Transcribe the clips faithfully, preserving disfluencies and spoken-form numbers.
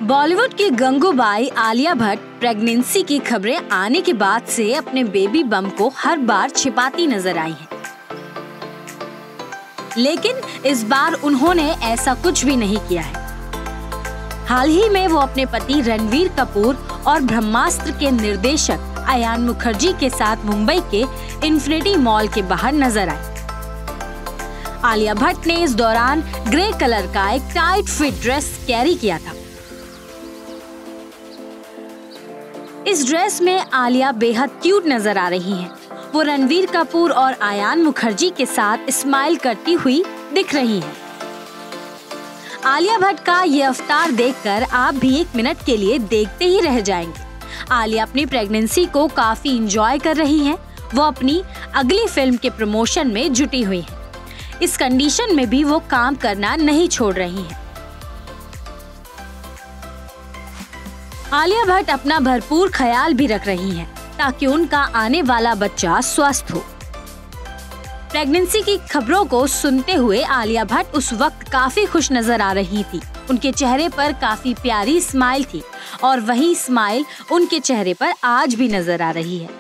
बॉलीवुड की गंगूबाई आलिया भट्ट प्रेगनेंसी की खबरें आने के बाद से अपने बेबी बम को हर बार छिपाती नजर आई हैं। लेकिन इस बार उन्होंने ऐसा कुछ भी नहीं किया है। हाल ही में वो अपने पति रणवीर कपूर और ब्रह्मास्त्र के निर्देशक अयान मुखर्जी के साथ मुंबई के इन्फिनिटी मॉल के बाहर नजर आई। आलिया भट्ट ने इस दौरान ग्रे कलर का एक टाइट फिट ड्रेस कैरी किया था। इस ड्रेस में आलिया बेहद क्यूट नजर आ रही हैं। वो रणवीर कपूर और अयान मुखर्जी के साथ स्माइल करती हुई दिख रही हैं। आलिया भट्ट का ये अवतार देखकर आप भी एक मिनट के लिए देखते ही रह जाएंगे। आलिया अपनी प्रेगनेंसी को काफी एंजॉय कर रही हैं। वो अपनी अगली फिल्म के प्रमोशन में जुटी हुई हैं। इस कंडीशन में भी वो काम करना नहीं छोड़ रही हैं। आलिया भट्ट अपना भरपूर ख्याल भी रख रही हैं ताकि उनका आने वाला बच्चा स्वस्थ हो। प्रेगनेंसी की खबरों को सुनते हुए आलिया भट्ट उस वक्त काफी खुश नजर आ रही थी। उनके चेहरे पर काफी प्यारी स्माइल थी और वही स्माइल उनके चेहरे पर आज भी नजर आ रही है।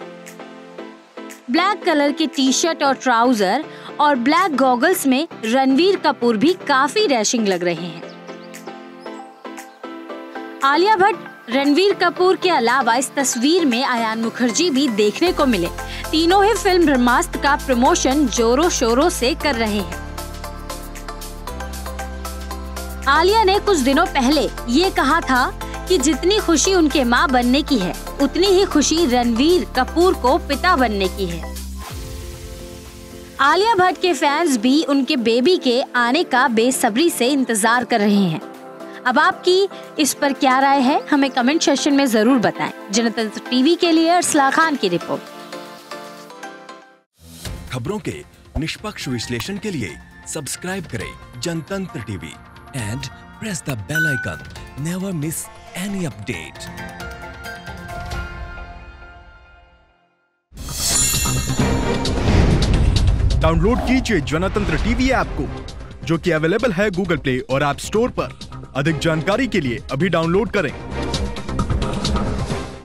ब्लैक कलर के टी शर्ट और ट्राउजर और ब्लैक गॉगल्स में रणवीर कपूर भी काफी डैशिंग लग रहे हैं। आलिया भट्ट रणवीर कपूर के अलावा इस तस्वीर में अयान मुखर्जी भी देखने को मिले। तीनों ही फिल्म ब्रह्मास्त्र का प्रमोशन जोरों शोरों से कर रहे हैं। आलिया ने कुछ दिनों पहले ये कहा था कि जितनी खुशी उनके मां बनने की है, उतनी ही खुशी रणवीर कपूर को पिता बनने की है। आलिया भट्ट के फैंस भी उनके बेबी के आने का बेसब्री से इंतजार कर रहे हैं। अब आपकी इस पर क्या राय है, हमें कमेंट सेक्शन में जरूर बताएं। जनतंत्र टीवी के लिए अरसला खान की रिपोर्ट। खबरों के निष्पक्ष विश्लेषण के लिए सब्सक्राइब करें Jantantra TV and press the bell icon. Never miss any update. Download कीजिए जनतंत्र टीवी ऐप को, जो कि अवेलेबल है गूगल प्ले और ऐप स्टोर पर। अधिक जानकारी के लिए अभी डाउनलोड करें।